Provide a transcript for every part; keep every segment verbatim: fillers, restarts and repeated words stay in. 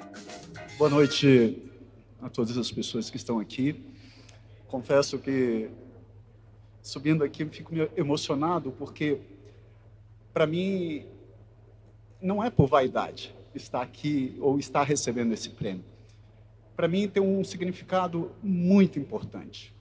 Boa noite a todas as pessoas que estão aqui. Confesso que, subindo aqui, eu fico emocionado, porque, para mim, não é por vaidade estar aqui ou estar recebendo esse prêmio. Para mim, tem um significado muito importante.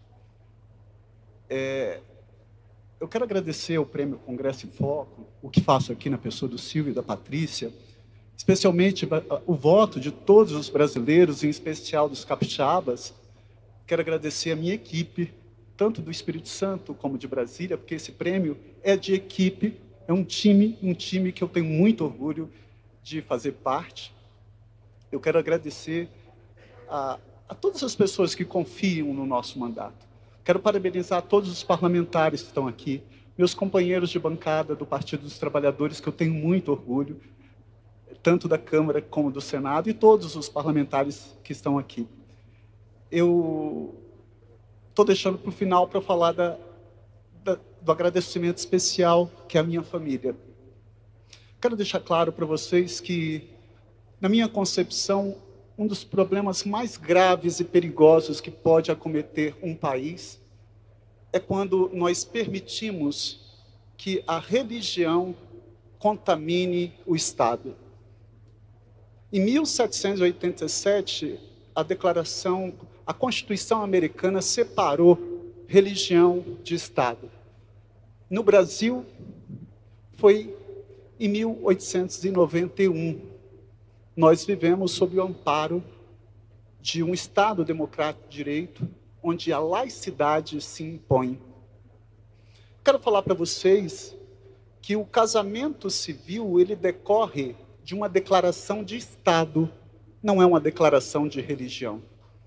É, eu quero agradecer ao Prêmio Congresso em Foco, o que faço aqui na pessoa do Silvio e da Patrícia, especialmente o voto de todos os brasileiros, em especial dos capixabas. Quero agradecer a minha equipe, tanto do Espírito Santo como de Brasília, porque esse prêmio é de equipe, é um time, um time que eu tenho muito orgulho de fazer parte. Eu quero agradecer a, a todas as pessoas que confiam no nosso mandato. Quero parabenizar todos os parlamentares que estão aqui, meus companheiros de bancada do Partido dos Trabalhadores, que eu tenho muito orgulho, tanto da Câmara como do Senado, e todos os parlamentares que estão aqui. Eu estou deixando para o final para falar da, da, do agradecimento especial que é a minha família. Quero deixar claro para vocês que, na minha concepção, um dos problemas mais graves e perigosos que pode acometer um país é quando nós permitimos que a religião contamine o Estado. Em mil setecentos e oitenta e sete, a declaração, a Constituição americana separou religião de Estado. No Brasil, foi em mil oitocentos e noventa e um. Nós vivemos sob o amparo de um Estado democrático de direito, onde a laicidade se impõe. Quero falar para vocês que o casamento civil, ele decorre de uma declaração de Estado, não é uma declaração de religião.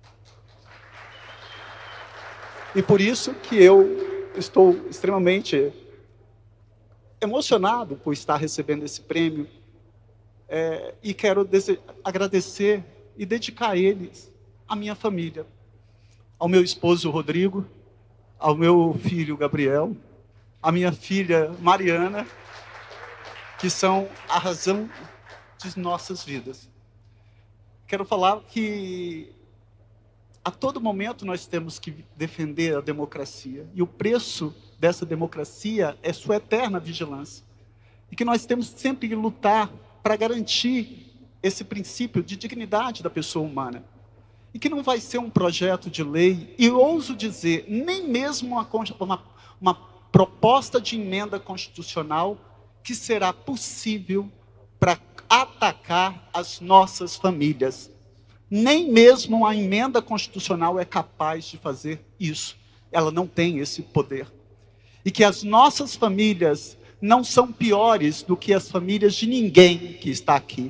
E por isso que eu estou extremamente emocionado por estar recebendo esse prêmio, é, e quero agradecer e dedicar a eles, à minha família, ao meu esposo Rodrigo, ao meu filho Gabriel, à minha filha Mariana, que são a razão de nossas vidas. Quero falar que a todo momento nós temos que defender a democracia, e o preço dessa democracia é sua eterna vigilância, e que nós temos sempre que lutar para garantir esse princípio de dignidade da pessoa humana, e que não vai ser um projeto de lei, e ouso dizer, nem mesmo uma, uma, uma proposta de emenda constitucional que será possível para atacar as nossas famílias. Nem mesmo a emenda constitucional é capaz de fazer isso. Ela não tem esse poder. E que as nossas famílias não são piores do que as famílias de ninguém que está aqui.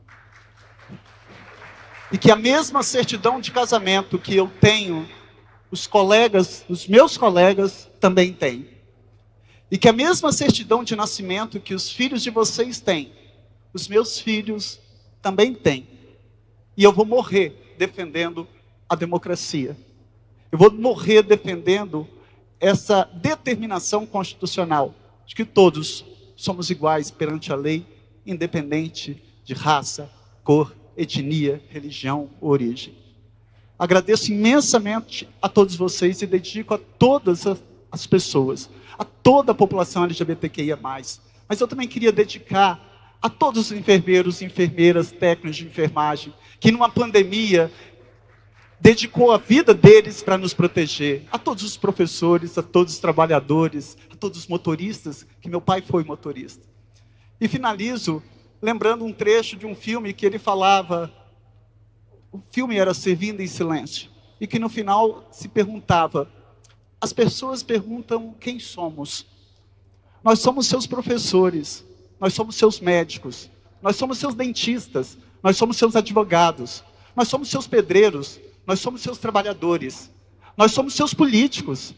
E que a mesma certidão de casamento que eu tenho, os colegas, os meus colegas também têm. E que a mesma certidão de nascimento que os filhos de vocês têm, os meus filhos também têm. E eu vou morrer defendendo a democracia. Eu vou morrer defendendo essa determinação constitucional de que todos somos iguais perante a lei, independente de raça, cor, etnia, religião ou origem. Agradeço imensamente a todos vocês e dedico a todas as pessoas, a toda a população L G B T Q I A mais. Mas eu também queria dedicar a todos os enfermeiros, enfermeiras, técnicos de enfermagem, que numa pandemia dedicou a vida deles para nos proteger. A todos os professores, a todos os trabalhadores, a todos os motoristas, que meu pai foi motorista. E finalizo lembrando um trecho de um filme que ele falava, o filme era Servindo em Silêncio, e que no final se perguntava, as pessoas perguntam quem somos. Nós somos seus professores, nós somos seus médicos, nós somos seus dentistas, nós somos seus advogados, nós somos seus pedreiros, nós somos seus trabalhadores, nós somos seus políticos.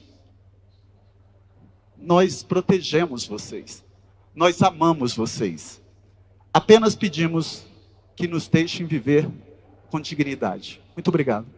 Nós protegemos vocês, nós amamos vocês. Apenas pedimos que nos deixem viver com dignidade. Muito obrigado.